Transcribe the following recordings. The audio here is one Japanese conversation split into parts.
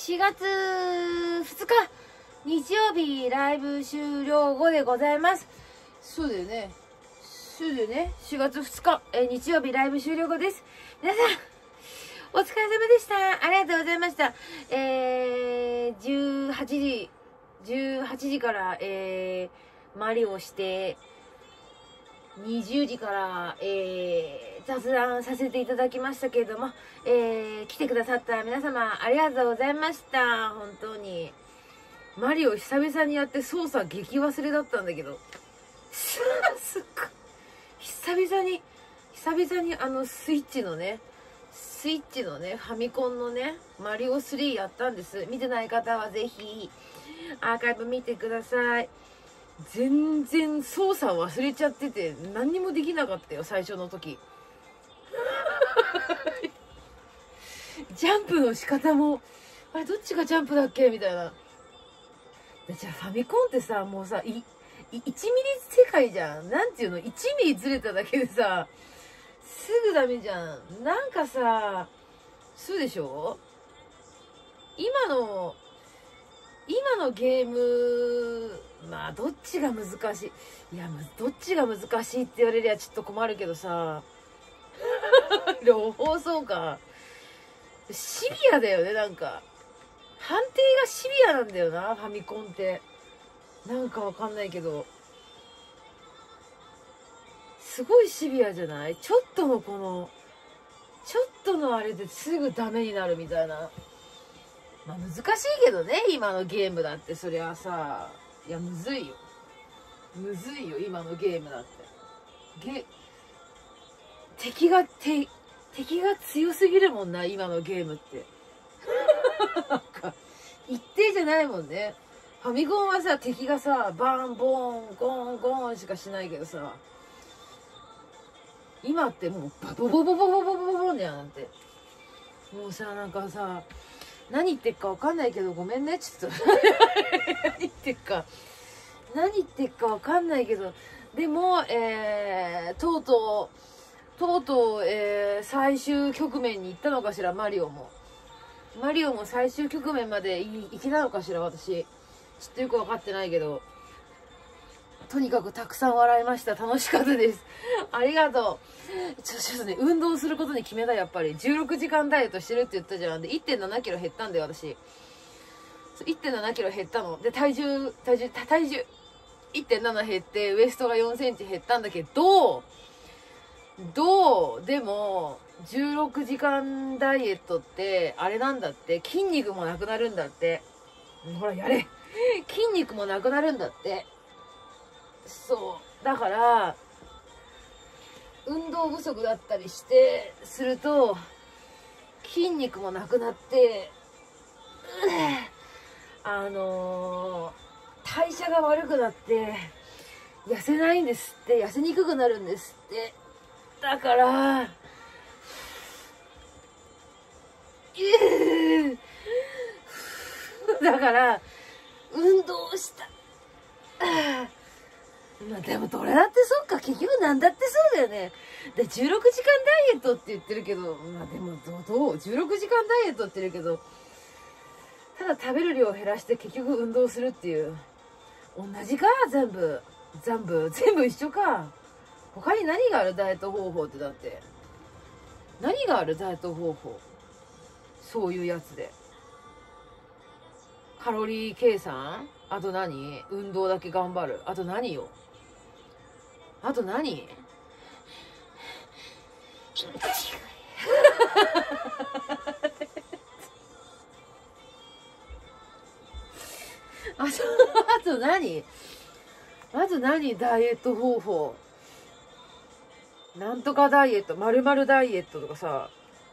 4月2日日曜日ライブ終了後でございます。そうだよね。そうだよね。4月2日、日曜日ライブ終了後です。皆さん、お疲れ様でした。ありがとうございました。18時から、マリオして、20時から、雑談させていただきましたけれども、来てくださった皆様ありがとうございました。本当に。マリオ久々にやって操作激忘れだったんだけど。すっごい。久々にスイッチのね、ファミコンのね、マリオ3やったんです。見てない方はぜひ、アーカイブ見てください。全然操作忘れちゃってて、何にもできなかったよ、最初の時。ジャンプの仕方も、あれ、どっちがジャンプだっけみたいな。じゃあファミコンってさ、もうさ、1ミリ世界じゃん。なんていうの ?1 ミリずれただけでさ、すぐダメじゃん。なんかさ、そうでしょ？今のゲーム、まあ、どっちが難しい。いや、どっちが難しいって言われりゃちょっと困るけどさ、両方そうか。シビアだよね、なんか。判定がシビアなんだよな、ファミコンって。なんかわかんないけど。すごいシビアじゃない？ちょっとのあれですぐダメになるみたいな。まあ難しいけどね、今のゲームだって。そりゃさ、いや、むずいよ、今のゲームだって。敵が強すぎるもんな、今のゲームって。なんか、一定じゃないもんね。ファミコンはさ、敵がさ、バン、ボーン、ゴン、ゴンしかしないけどさ、今ってもう、バボボボボボボボボボンじゃん、なんて。もうさ、なんかさ、何言ってっかわかんないけど、ごめんね、ちょっと。何言ってっかわかんないけど、でも、とうとう、最終局面に行ったのかしら、マリオも最終局面まで行けたのかしら、私。ちょっとよくわかってないけど。とにかくたくさん笑いました。楽しかったです。ありがとう。ちょっとね、運動することに決めた、やっぱり。16時間ダイエットしてるって言ったじゃん。で、1.7 キロ減ったんだよ、私。1.7 キロ減ったの。で、体重、1.7 減って、ウエストが4センチ減ったんだけど、でも、16時間ダイエットって、あれなんだって、筋肉もなくなるんだって。ほら、やれ。筋肉もなくなるんだって。そう。だから、運動不足だったりすると、筋肉もなくなって、代謝が悪くなって、痩せないんですって。痩せにくくなるんですって。だから、運動した。まあでもどれだってそっか、結局なんだってそうだよね。で、16時間ダイエットって言ってるけど、まあでも16時間ダイエットって言ってるけど、ただ食べる量を減らして結局運動するっていう。同じか、全部一緒か。他に何があるダイエット方法って。だって。何があるダイエット方法。そういうやつで。カロリー計算？あと何？運動だけ頑張る。あと何よ。あと何？あと何ダイエット方法。なんとかダイエット、〇〇ダイエットとかさ。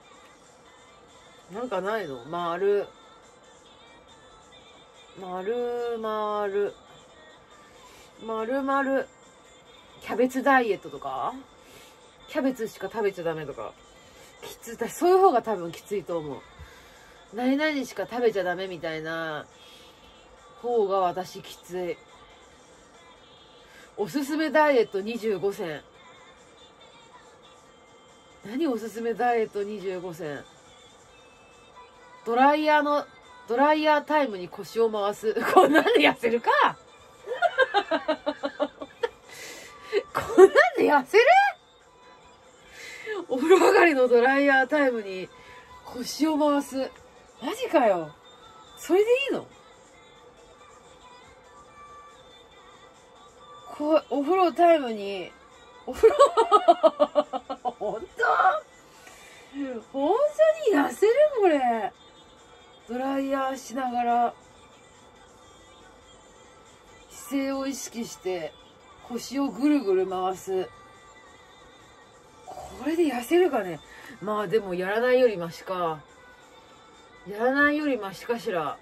なんかないの？〇〇キャベツダイエットとか、キャベツしか食べちゃダメとか。きつい。そういう方が多分きついと思う。何々しか食べちゃダメみたいな方が私きつい。おすすめダイエット25選。何おすすめダイエット25選。ドライヤーのドライヤータイムに腰を回す。こんなんで痩せるかこんなんで痩せる？お風呂上がりのドライヤータイムに腰を回す。マジかよ。それでいいの？こう、お風呂タイムに、お風呂本当に痩せるこれ。ドライヤーしながら、姿勢を意識して腰をぐるぐる回す。これで痩せるかね。まあでもやらないよりマシか。やらないよりマシかしら。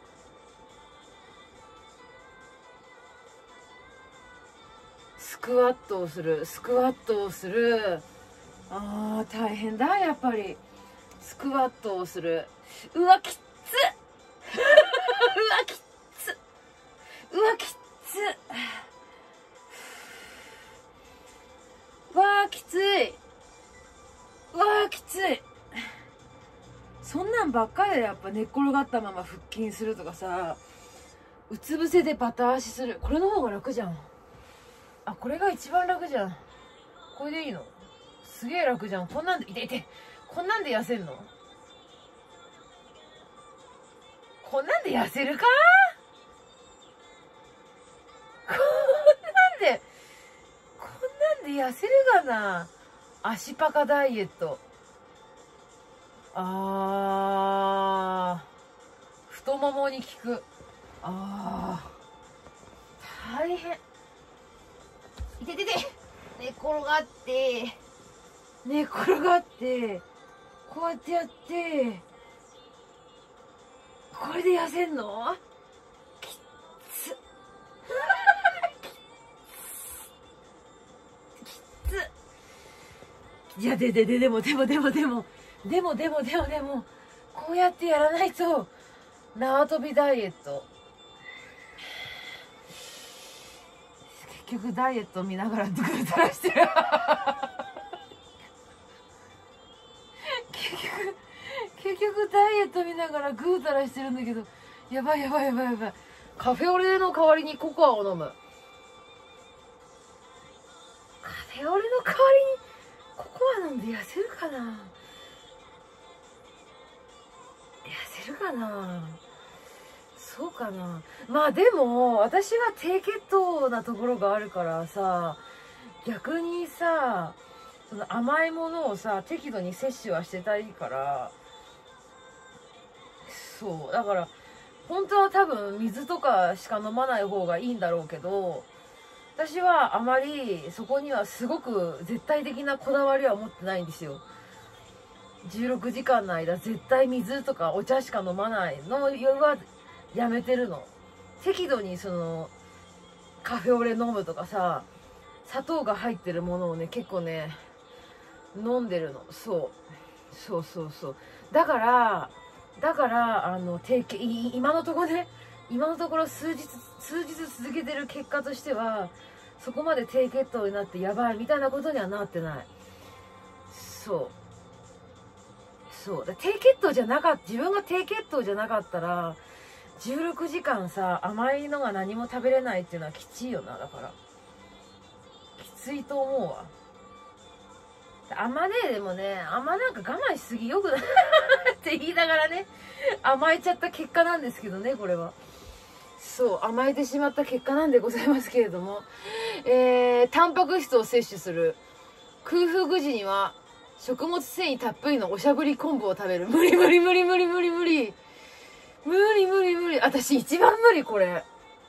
スクワットをする。スクワットをする。ああ、大変だ、やっぱり。スクワットをする。うわ、きっつうわ、きっつうわ、きっつわー、きつい。わー、きつい。そんなんばっかりでやっぱ寝っ転がったまま腹筋するとかさ、うつ伏せでバタ足する。これの方が楽じゃん。あ、これが一番楽じゃん。これでいいの？すげえ楽じゃん。こんなんで、いて。こんなんで痩せんの？こんなんで痩せるか？こんなんで痩せるがな。足パカダイエット。太ももに効く。大変。いて。寝転がって、こうやってやって、これで痩せんの？きっつ。きっつ。いや、でも、こうやってやらないと、縄跳びダイエット。結局ダイエット見ながらぐうたらしてる。結局ダイエット見ながらぐうたらしてるんだけど、やばい。カフェオレの代わりにココアを飲む。カフェオレの代わりにココア飲んで痩せるかな？痩せるかな？そうかな。まあでも私は低血糖なところがあるからさ、逆にさ、その甘いものをさ適度に摂取はしてたいから、そうだから本当は多分水とかしか飲まない方がいいんだろうけど、私はあまりそこにはすごく絶対的なこだわりは持ってないんですよ。16時間の間絶対水とかお茶しか飲まないのはやめてるの。適度にそのカフェオレ飲むとかさ、砂糖が入ってるものをね結構ね飲んでるの。そうだから今のところ数日続けてる結果としては、そこまで低血糖になってやばいみたいなことにはなってない。低血糖じゃなかった、自分が低血糖じゃなかったら16時間さ甘いのが何も食べれないっていうのはきついよな。だからきついと思うわ。甘ね、でもね、甘なんか我慢しすぎよくないって言いながらね、甘えちゃった結果なんですけどね、これは。そう、甘えてしまった結果なんでございますけれども、タンパク質を摂取する。空腹時には食物繊維たっぷりのおしゃぶり昆布を食べる。無理。私一番無理、これ。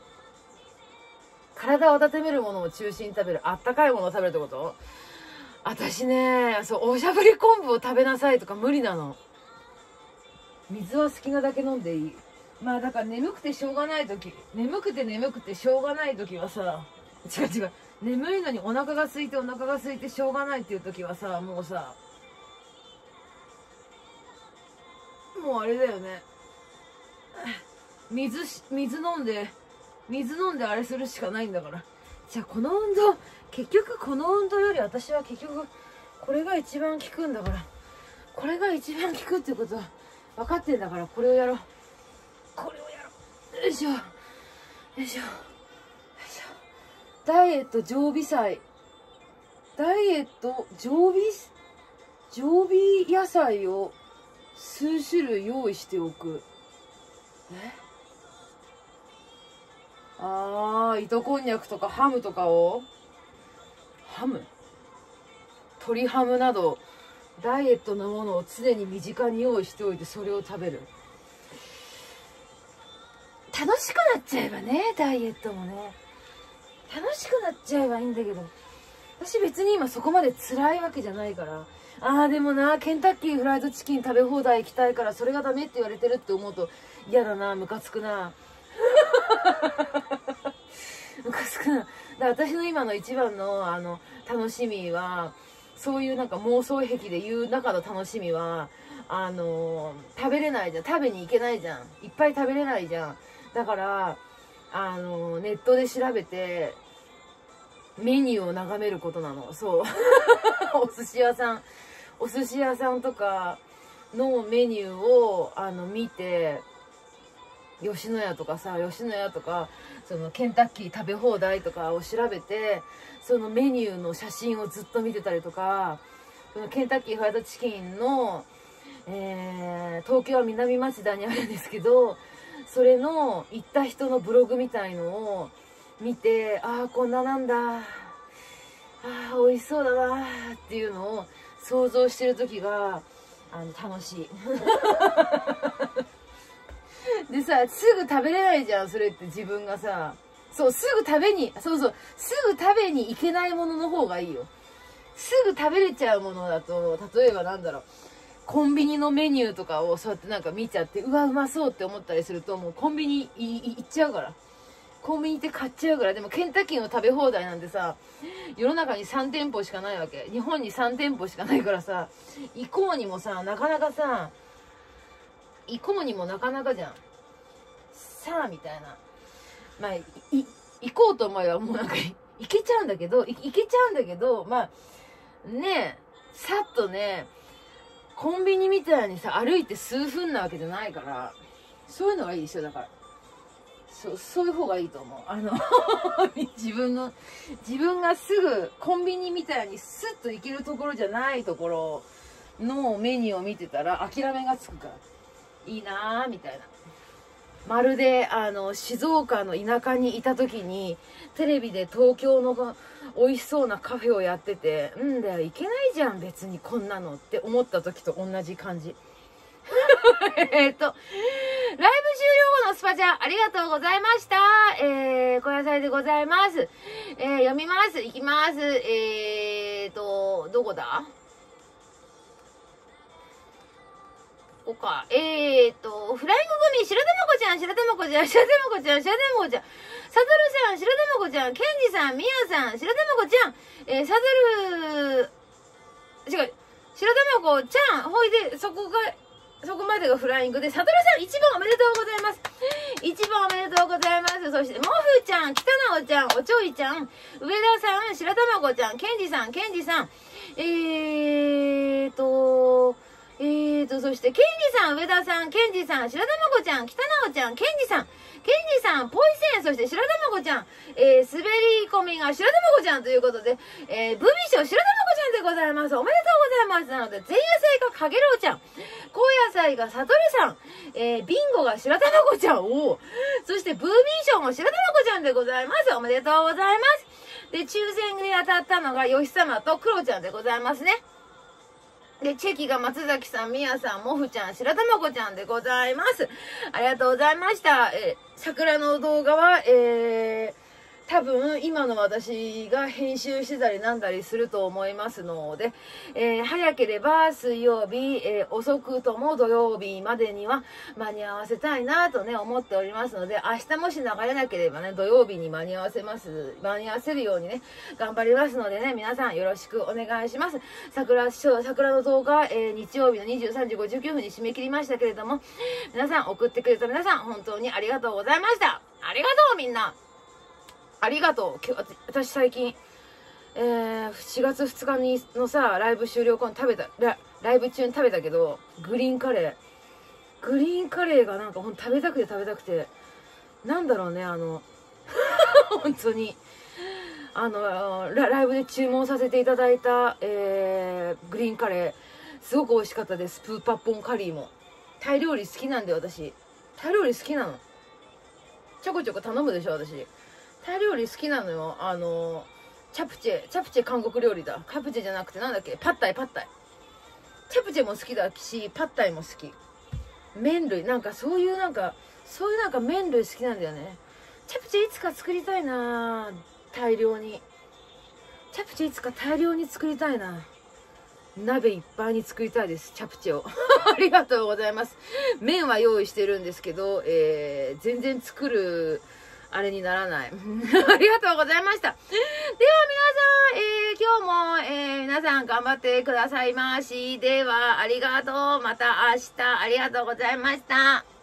体を温めるものを中心に食べる。あったかいものを食べるってこと？私ね、そう、おしゃぶり昆布を食べなさいとか無理なの。水は好きなだけ飲んでいい。まあだから眠くてしょうがない時しょうがない時はさ、違う。眠いのにお腹が空いてしょうがないっていう時はさ、もうさ、もうあれだよね。水飲んであれするしかないんだから。じゃあこの運動より私は結局これが一番効くんだから、これが一番効くっていうことは分かってんだから、これをやろう。 これをやろう。よいしょよいしょよいしょ。ダイエット常備菜、ダイエット常備野菜を数種類用意しておく。糸こんにゃくとかハムとかを、鶏ハムなどダイエットのものを常に身近に用意しておいて、それを食べる。楽しくなっちゃえばね、ダイエットもね楽しくなっちゃえばいいんだけど、私別に今そこまで辛いわけじゃないから。でもな、ケンタッキーフライドチキン食べ放題行きたいからそれがダメって言われてるって思うと嫌だな、ムカつくなムカつくな。だから私の今の一番の楽しみは、そういうなんか妄想癖で言う中の楽しみは、食べれないじゃん、食べに行けないじゃん、いっぱい食べれないじゃん。だからネットで調べてメニューを眺めることなの。そうお寿司屋さんとかのメニューを見て、吉野家とかそのケンタッキー食べ放題とかを調べて、そのメニューの写真をずっと見てたりとか、そのケンタッキーフライドチキンの、東京は南町田にあるんですけど、それの行った人のブログみたいのを見て、こんななんだ、美味しそうだなっていうのを想像してる時が楽しいでさ、すぐ食べれないじゃん、それって。自分がさ、すぐ食べに行けないものの方がいいよ。すぐ食べれちゃうものだと、例えばなんだろう、コンビニのメニューとかをそうやってなんか見ちゃって、うわ、うまそうって思ったりすると、もうコンビニ行っちゃうから。コンビニって買っちゃうから。でもケンタッキーの食べ放題なんてさ、世の中に3店舗しかないわけ。日本に3店舗しかないからさ、行こうにもさ、なかなかじゃん。さあ、みたいな。まあ、行こうと思えばもうなんか、行けちゃうんだけど、まあ、ねえ、さっとね、コンビニみたいにさ、歩いて数分なわけじゃないから、そういうのがいいですよ、だから。そういう方がいいと思う。自分がすぐコンビニみたいにスッと行けるところじゃないところのメニューを見てたら諦めがつくから。いいなぁ、みたいな。まるで、静岡の田舎にいた時に、テレビで東京の美味しそうなカフェをやってて、んだよ、行けないじゃん、別にこんなのって思った時と同じ感じ。ライブ終了後のスパチャ、ありがとうございました。小野菜でございます。読みます。いきます。どこだ？ここか。フライング組、白玉子ちゃん、サトルさん、白玉子ちゃん、ケンジさん、ミヤさん、白玉子ちゃん、サトル、違う、白玉子ちゃん、ほいで、そこまでがフライングで、サトルさん、1番おめでとうございます。1番おめでとうございます。そして、モフちゃん、北直ちゃん、おちょいちゃん、上田さん、白玉子ちゃん、ケンジさん、そして、ケンジさん、上田さん、ケンジさん、白玉子ちゃん、北直ちゃん、ケンジさん、ポイセン、そして白玉子ちゃん、滑り込みが白玉子ちゃんということで、ブミショ白玉子ちゃんでございます。おめでとうございます。なので、前夜祭がかげろうちゃん、高野菜がサトルさん、ビンゴが白玉子ちゃんを、そしてブーミーションが白玉子ちゃんでございます。おめでとうございます。で、抽選で当たったのが、ヨシ様とクロちゃんでございますね。で、チェキが松崎さん、ミヤさん、モフちゃん、白玉子ちゃんでございます。ありがとうございました。桜の動画は、多分今の私が編集してたりなんだりすると思いますので、早ければ水曜日、遅くとも土曜日までには間に合わせたいなとね思っておりますので、明日もし流れなければね土曜日に間に合わせるようにね頑張りますのでね、皆さんよろしくお願いします。桜の動画、日曜日の23時59分に締め切りましたけれども、皆さん送ってくれた皆さん本当にありがとうございました。ありがとうみんな。ありがとう。私最近、4月2日のさ、ライブ終了後にライブ中に食べたけど、グリーンカレグリーンカレーがなんかほんと食べたくて食べたくて、なんだろうね、本当に。ライブで注文させていただいた、グリーンカレー、すごく美味しかったです。プーパッポンカリーも。タイ料理好きなんで私。タイ料理好きなの。ちょこちょこ頼むでしょ、私。タイ料理好きなのよ。チャプチェ韓国料理だ。チャプチェじゃなくてなんだっけ、パッタイ。チャプチェも好きだし、パッタイも好き。麺類、そういう麺類好きなんだよね。チャプチェいつか作りたいな、大量に。チャプチェいつか大量に作りたいな。鍋いっぱいに作りたいです、チャプチェを。ありがとうございます。麺は用意してるんですけど、全然作る、あれにならない。ありがとうございました。では皆さん、今日も、皆さん頑張ってくださいまし。では、ありがとう。また明日、ありがとうございました。